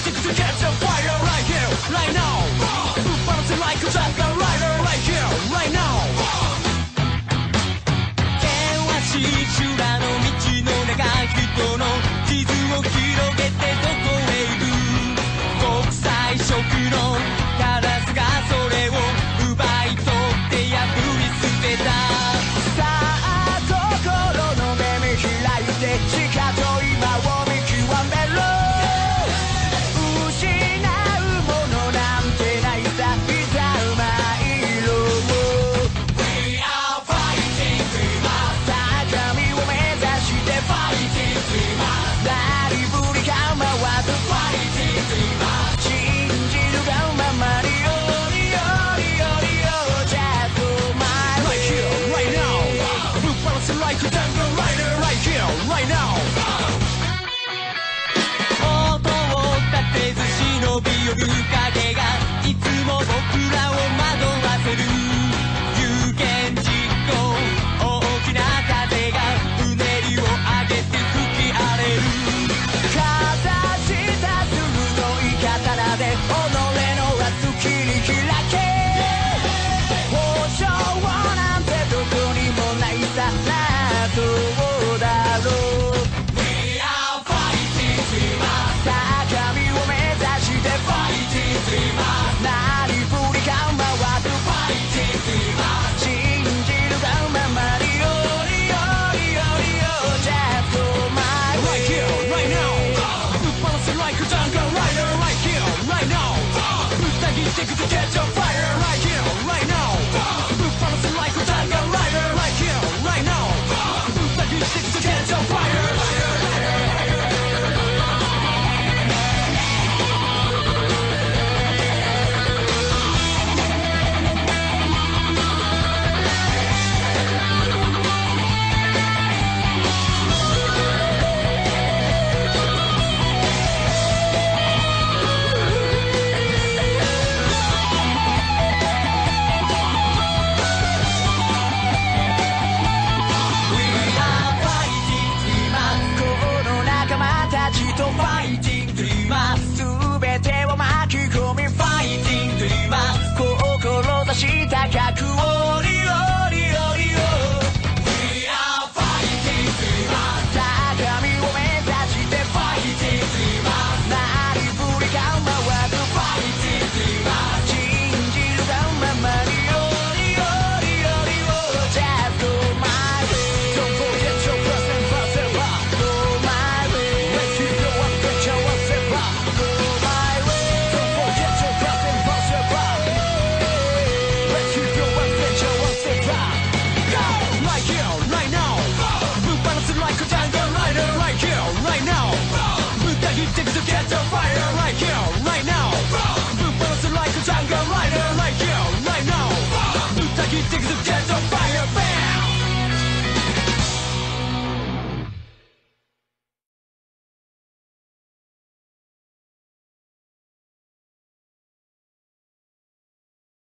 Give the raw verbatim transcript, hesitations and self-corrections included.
stick to catch a fire right here, right now. Bouncing like a jungle rider right here, right now. 険しい修羅の道の中、人の地図を広げてどこへ行く。国際色のカラスがそれを奪い取って破り捨てた。さあ心の目見開いて地下と今を見極めろ。失うものなんてないさ、いざ参ろう。 We are fighting dreamers。 さあ神を目指して Fighting dreamers。 なりぶり構わず Fighting dreamers。 信じるがままによりよりよりよ Just my way。 Right here, right now。 Blue balancing like a jungle rider right here, right now。 音を立てず忍び寄る影がいつも僕らを惑わせる。有言実行、大きな風がうねりを上げて吹き荒れる。形した鋭い刀で己の明日切り開け。保証なんてどこにもないさ、どうだろう。 We are fighting dreamers。 さあ神を目指して Fighting dreamers。 なりふり構わず Fighting dreamers。 信じるがままによりよりよりよ Just my way。 Right here, right now。 Balancing like a jungle rider right here, right now。 歌切ってくと catch a fire。